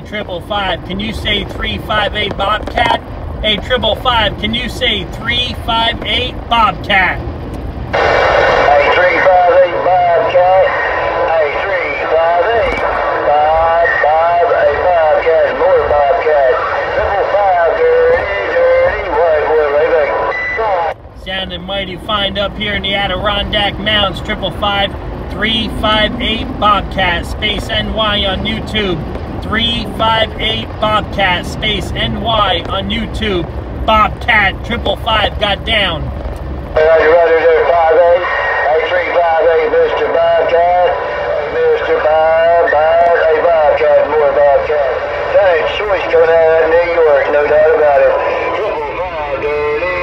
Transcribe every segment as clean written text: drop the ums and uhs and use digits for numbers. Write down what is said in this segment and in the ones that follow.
555, can you say 358 Bobcat? Hey, 555, can you say 358 Bobcat? Hey, 358 Bobcat. Hey, 358 558 Bobcat. More Bobcat. 555, dirty white boy, baby. Sounding mighty fine up here in the Adirondack Mountains. 555 358 Bobcat space NY on YouTube. 358 Bobcat space NY on YouTube. Bobcat 555 got down. Roger, roger there, 58. Hey, 358, Mr. Bobcat. Mr. Hey, Bobcat, more Bobcat. Giant choice coming out of New York, no doubt about it. 555, dirty,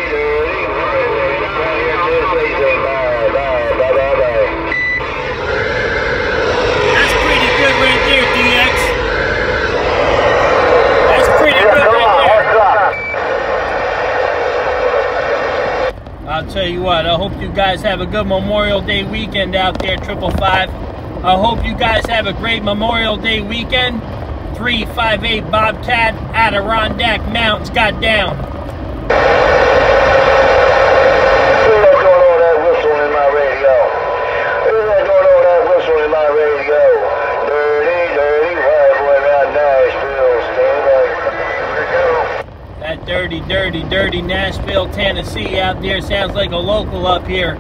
That's pretty good right there, DX. That's pretty good right there. I'll tell you what, I hope you guys have a good Memorial Day weekend out there, 555. I hope you guys have a great Memorial Day weekend. 358 Bobcat, Adirondack Mountains got down. Dirty Nashville, Tennessee out there. Sounds like a local up here.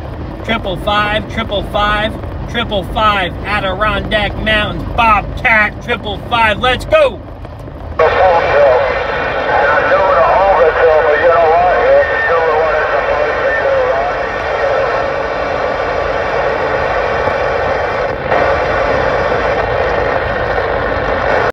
555 Adirondack Mountains, Bobcat 555. Let's go!